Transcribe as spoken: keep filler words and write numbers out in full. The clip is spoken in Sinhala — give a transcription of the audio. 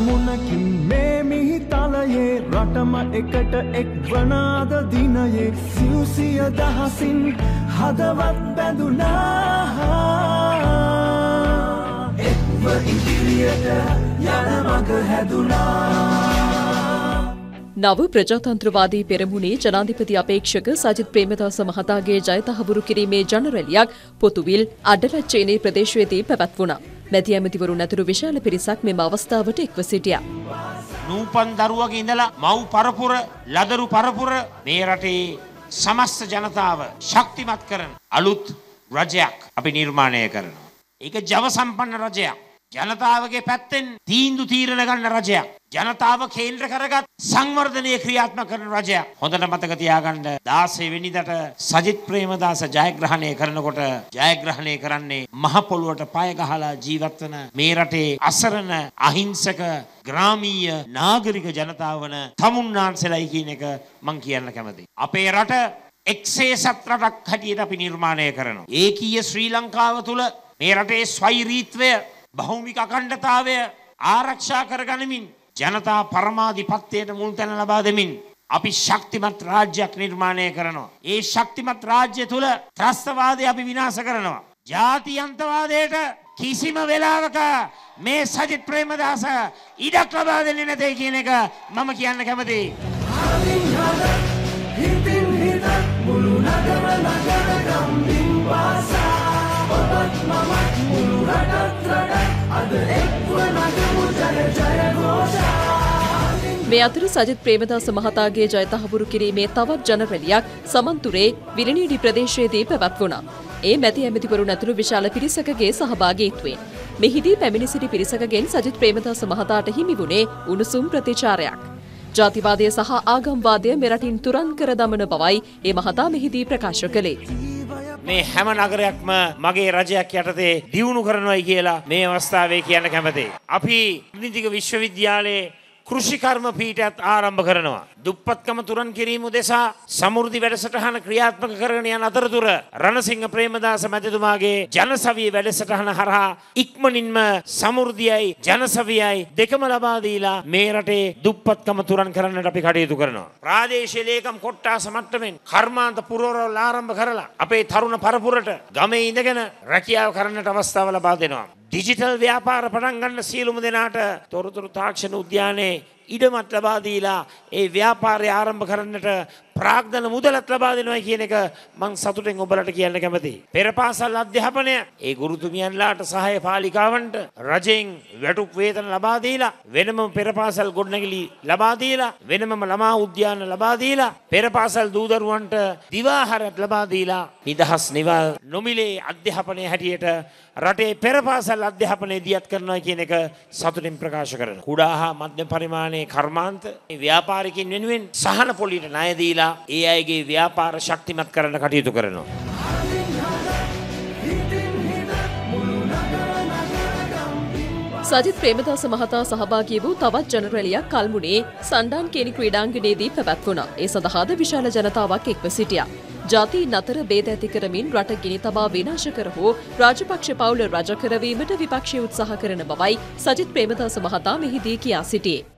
අරමුණකින් මේ මිහිතලයේ රටම එකට එක්වනාද දිනයේ සිව්සිය දහසින් හදවත් බැඳුනා එක්ව ඉදිරියට යන මඟ හැදුනා. නව ප්‍රජාතන්ත්‍රවාදී පෙරමුණේ ජනාධිපති අපේක්ෂක සජිත් ප්‍රේමදාස මහතාගේ ජය තහවුරු කිරීමේ ජනරැලියක් පොතුවිල් අඩලච්චේනේ ප්‍රදේශයේදී පැවැත්වුණා. මැති ඇමතිවරුන් ඇතුළු විශාල පිරිසක් මෙම අවස්ථාවට එක්ව සිටියා. නූපන් දරුවගේ ඉඳලා මව් පරපුර ලදරු පරපුර මේ රටේ සමස්ත ජනතාව ශක්තිමත් කරන අලුත් රජයක් අපි නිර්මාණය කරනවා. ඒක ජව සම්පන්න රජයක්. ජනතාවගේ පැත්තෙන් තීන්දුව තීරණ ගන්න රජයක්. ජනතාව කේන්ද්‍ර කරගත් සංවර්ධනය ක්‍රියාත්මක කරන රජයක්. හොඳට මතක තියාගන්න දාසය වෙනිදාට සජිත් ප්‍රේමදාස ජයග්‍රහණය කරනකොට ජයග්‍රහණය කරන්නේ මහ පොළොවට පය ගහලා ජීවත් වන මේ රටේ අසරණ අහිංසක ග්‍රාමීය නාගරික ජනතාව වන තමුන්නාන්සෙලයි කියන එක මම කියන්න කැමතියි. අපේ රට එක්සේසත් රටක් හැටියට අපි නිර්මාණය කරනවා. ඒකීය ශ්‍රී ලංකාව තුල මේ රටේ ස්වෛරීත්වය භෞමික අඛණ්ඩතාවය ආරක්ෂා කරගනිමින් ජනතා පරමාධිපත්‍යයට මුල් තැන ලබා දෙමින් අපි ශක්තිමත් රාජ්‍යයක් නිර්මාණය කරනවා. ඒ ශක්තිමත් රාජ්‍ය තුල ත්‍රස්තවාදය අපි විනාශ කරනවා. ජාත්‍යන්තවාදයට කිසිම වෙලාවක මේ සජිත් ප්‍රේමදාස ඉඩක් ලබා දෙන්නේ නැtei කියන එක මම කියන්න කැමතියි. හිතින් හිත මුළු නගර නගර ගම්බින් වාසා ඔබත් මමත් මුළු රටත් අද එක්ව නගමු ජය ජය ഘോഷා. මේ අතර සජිත් ප්‍රේමදාස මහතාගේ ජය තහවුරු කිරීමේ තවත් ජනරැලියක් සමන්තුරේ විලිනීඩි ප්‍රදේශයේදී පැවැත්වුණා. ඒ මැති ඇමතිවරුන් ඇතුළු විශාල පිරිසකගේ සහභාගීත්වයෙන් මෙහිදී පැමිණි සිටි පිරිසකගෙන් සජිත් ප්‍රේමදාස මහතාට හිමි වුණේ උණුසුම් ප්‍රතිචාරයක්. ජාතිවාදය සහ ආගම්වාදය මෙරටින් තුරන් කර දමන බවයි ඒ මහතා මෙහිදී ප්‍රකාශ කළේ. මේ හැම නගරයක්ම මගේ රජයක් යටතේ දියුණු කරනවායි කියලා මේ අවස්ථාවේ කියන්න කැමතියි. අපි නිතික විශ්වවිද්‍යාලයේ කෘෂිකර්ම පීඨයත් ආරම්භ කරනවා. දුප්පත්කම තුරන් කිරීම උදෙසා සමෘද්ධි වැඩසටහන ක්‍රියාත්මක කරගෙන යන අතරතුර රණසිංහ ප්‍රේමදාස මැතිතුමාගේ ජනසවිය වැඩසටහන හරහා ඉක්මනින්ම සමෘද්ධියයි ජනසවියයි දෙකම ලබා දීලා මේ රටේ දුප්පත්කම තුරන් කරන්නට අපි කටයුතු කරනවා. ප්‍රාදේශීය ලේකම් කොට්ටාස මට්ටමින් කර්මාන්ත පුරවරවල් ආරම්භ කරලා අපේ තරුණ පරපුරට ගමේ ඉඳගෙන රැකියාව කරන්නට අවස්ථාව ලබා දෙනවා. ඩිජිටල් ව්‍යාපාර පටන් ගන්න සියලුම දෙනාට තොරතුරු තාක්ෂණ උද්‍යානයේ ඉඩමත් ලබා දීලා ඒ ව්‍යාපාරය ආරම්භ කරන්නට ප්‍රාග්ධන මුදලත් ලබා දෙනවා කියන එක මම සතුටෙන් ඔබලට කියන්න කැමතියි. පෙරපාසල් අධ්‍යාපනය ඒ ගුරුතුමියන්ලාට සහාය පාලිකාවන්ට රජෙන් වැටුප් වේතන ලබා දීලා වෙනම පෙරපාසල් ගොඩනැගිලි ලබා දීලා වෙනමම ළමා උද්‍යාන ලබා දීලා පෙරපාසල් දූ දරුවන්ට දිවාහාරත් ලබා දීලා නිදහස් නිවල් නොමිලේ අධ්‍යාපනය හැටියට රටේ පෙරපාසල් අධ්‍යාපනය දියත් කරනවා කියන එක සතුටින් ප්‍රකාශ කරනවා. කුඩා හා මධ්‍යම පරිමාණයේ කර්මාන්ත ව්‍යාපාරිකින් වෙනුවෙන් සහන පොලියට ණය දීලා ඒ අයගේ ව්‍යාපාර ශක්තිමත් කරන්න කටයුතු කරනවා. සජිත් ප්‍රේමදාස මහතා සහභාගී වූ තවත් ජනරැලියක් කල්මුණේ සණ්ඩාන් කේනි ක්‍රීඩාංගණයේදී පැවැත්වුණා. ඒ සඳහාද විශාල ජනතාවක් එක්ව සිටියා. ජාතීන් අතර බේද ඇති කරමින් රට ගිනි තබා විනාශ කර හෝ රාජපක්ෂ පවුල රජ කරවීමට විපක්ෂය උත්සාහ කරන බවයි සජිත් ප්‍රේමදාස මහතා මෙහිදී කියා සිටියේ.